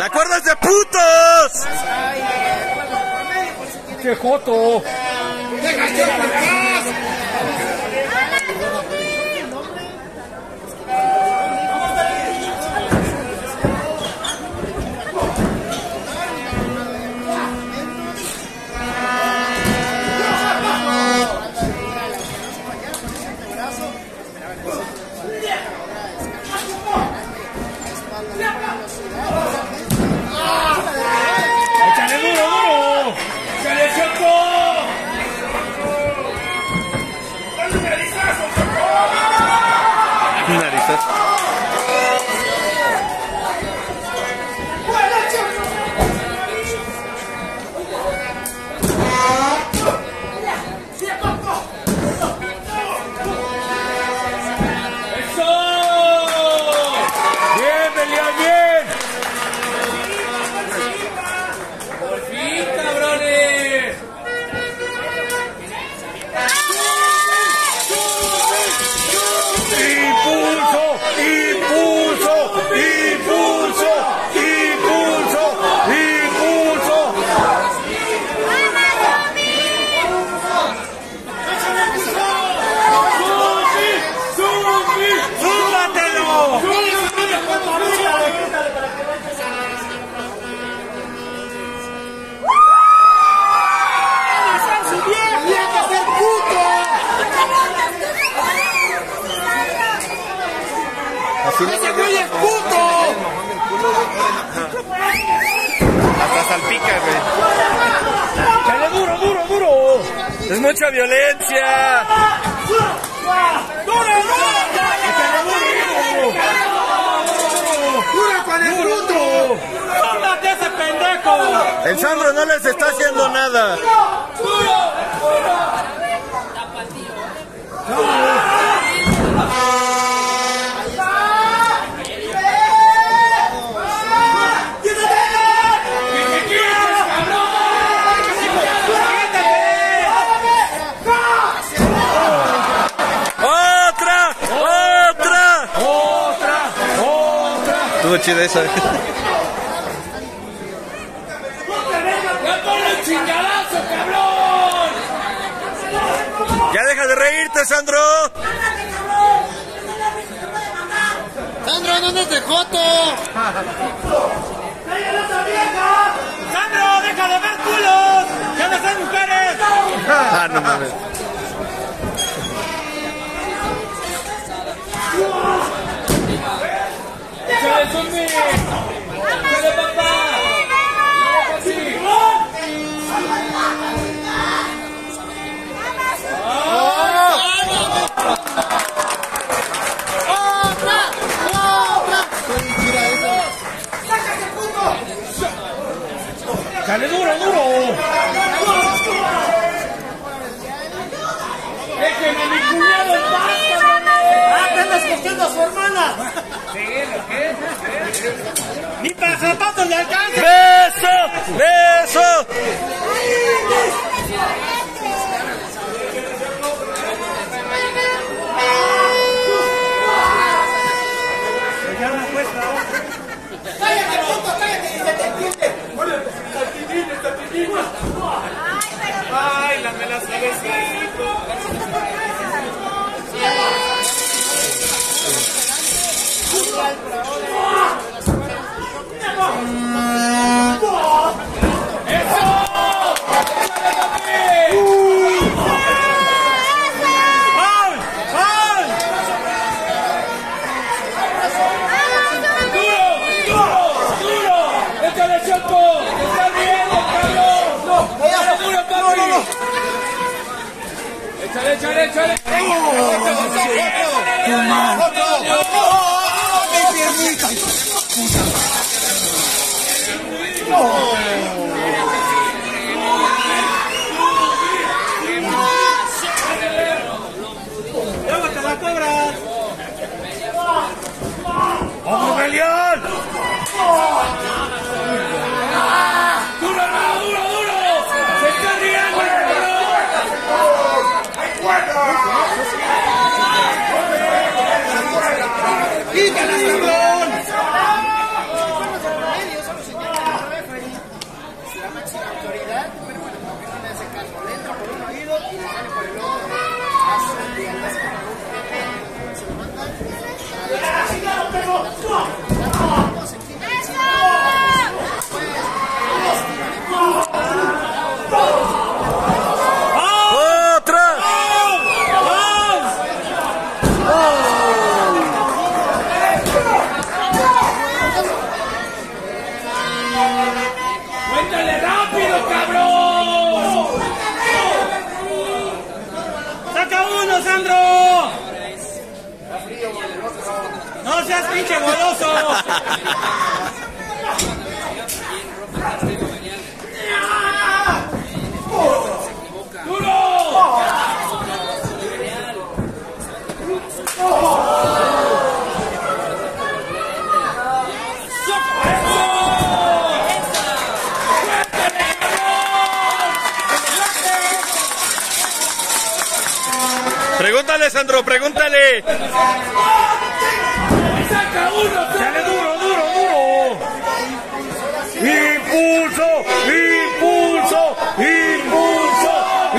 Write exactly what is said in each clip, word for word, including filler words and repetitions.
acuerdas de putos? ¡Qué joto! ¡Échale duro, duro! ¡Échale choco! Narizazo. ¡Ese güey es puto! Hasta salpica, güey. ¡Dale duro, duro, duro! ¡Es mucha violencia! ¡Duro, duro! ¡Duro con el puto! ¡Sómate ese pendejo! El Sandro no les está haciendo nada. ¡Duro! Estuvo chida esa. ¡Ya ponle un chingadazo, cabrón! ¡Ya deja de reírte, Sandro! ¡Sandro, ¿dónde es de joto? ¡Sandro, deja de ver culos! ¡Ya no son mujeres! Ah, no mames. ¡Échale, zombie! ¡Échale, papá! ¡Otra! ¡Otra! ¡Sácate, puto! ¡Dale duro, duro! ¡Déjenme a mi cuñado en paz, cabrones! ¡Ah, te andas cogiendo a su hermana! ¡Ni para zapatos le alcanza! ¡Beso! ¡Beso! Ya no cuesta. ¡Cállate, puto! ¡Cállate! ¡Se te entiende! ¡Órale! ¡Saltidín, saltidín! ¡Ay, la me la suavecito! ¡Échale, échale, échale! ¡Tu madre! ¡Mi piernita! ¡Luego te la cobras! ¡Vamos, Belial! ¡Duro, duro, duro, duro! ¡Se está riendo, ¡Quítala, cabrón! seas pinche goloso! Pregúntale, Sandro, pregúntale. ¡Saca uno! ¡Dale duro, duro, duro! ¡Impulso! ¡Impulso! ¡Impulso!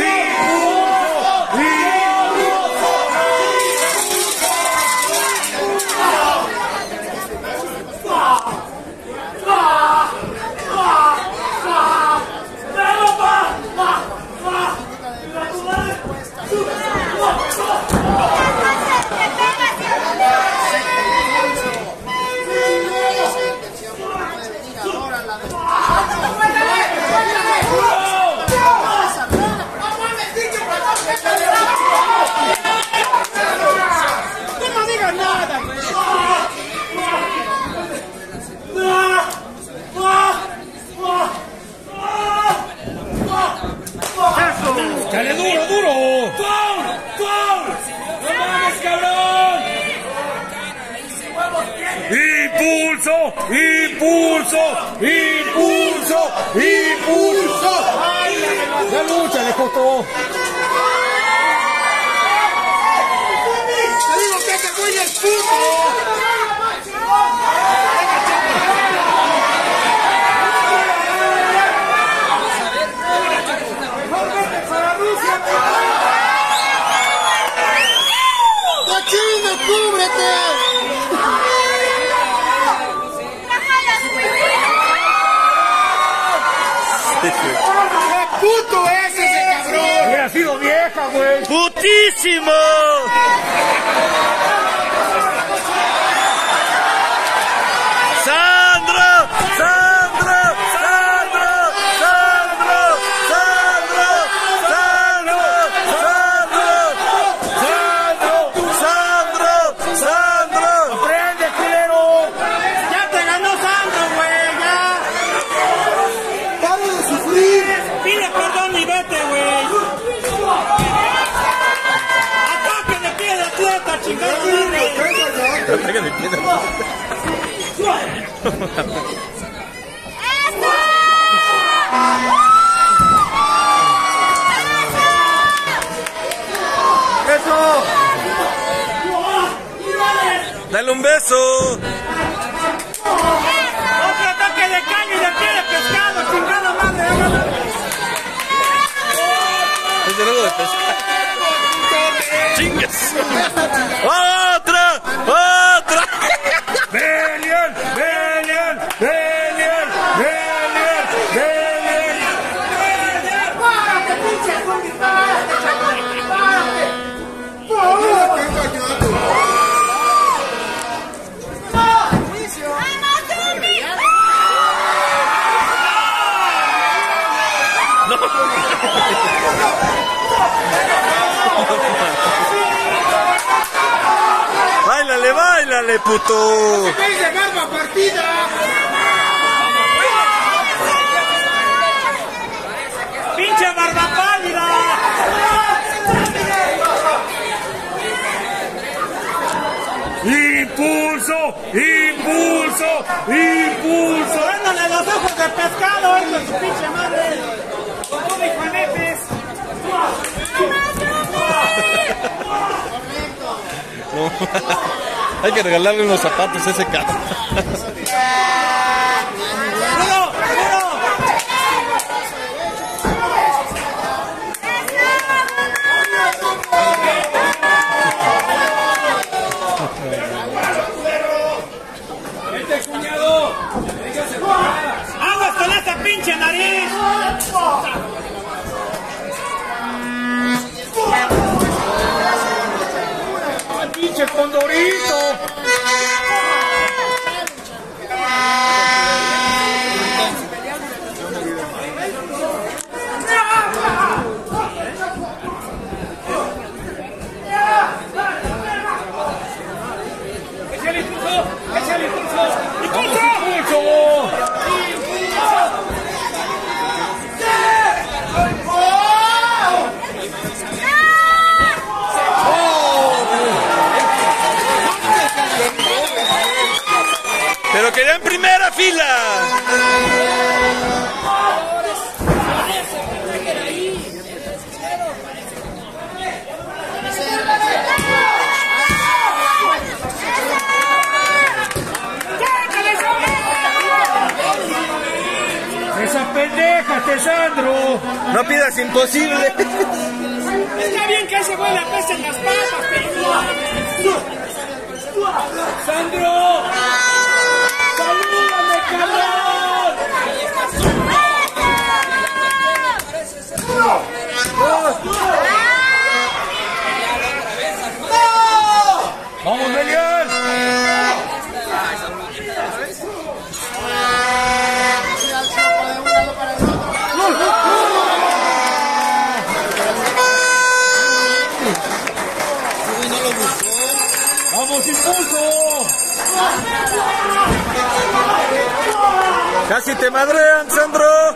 ¡Dale duro, duro! ¡Foul! ¡Foul! ¡No mames, cabrón! ¡Impulso! ¡Impulso! ¡Impulso! ¡Impulso! ¡La lucha le costó! ¡Te digo que te voy el puto! ¡Cochino, cúbrete! ¡Qué puto es ese cabrón! ¡Hubiera sido vieja, güey! ¡Putísimo! ¡Sandro! ¡Sandro! ¡Sandro! ¡Sandro! ¡Sandro! ¡Sandro! ¡Sandro! ¡Sandro! ¡Sandro! ¡Prende, culero! ¡Ya te ganó Sandro, güey! ¡Ya! ¡Para de sufrir! Pide perdón y vete, güey. Ataque de pie de atleta, chingada madre. Ataque de pie de atleta. ¡Eso! Dale un beso. Otro ataque de caño y de pie de pescado, chingada madre. Es de nuevo de pescar. ¡Chingas! ¡Otra! ¡Otra! ¡Belial! ¡Belial! ¡Belial! ¡Belial! ¡Belial! ¡Párate, pinche zombie! ¡Párate, chaval! ¡Párate! ¡Párate! ¡Báilale, báilale, puto! ¡Veis de barba partida! ¡Pinche barba pálida! ¡Impulso! ¡Impulso! ¡Impulso! ¡Ándale los ojos de pescado, hijo de su pinche madre! ¡Como mi Juanetes! No. Hay que regalarle unos zapatos a ese cabrón. ¡Duro! ¡Duro! ¡Vete, cuñado! ¡Aguas con esta pinche nariz! ¡Pinche condorito! ¡Es el impulso! Pero quería en primera fila. ¡Esa pendeja, Sandro! No pidas imposible. Está bien que ese güey le apesen las patas, pero... ¡Sandro! ¡Salúdame, cabrón! ¡Vamos, Melian! ¡Vamos, Impulso! Casi te madrean, Sandro.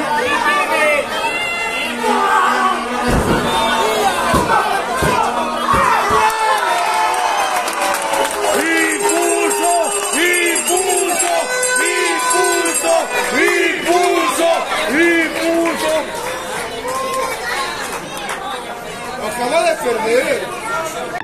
¡Impulso! ¡Impulso! ¡Impulso! ¡Impulso! ¡Impulso! Acaba de perder.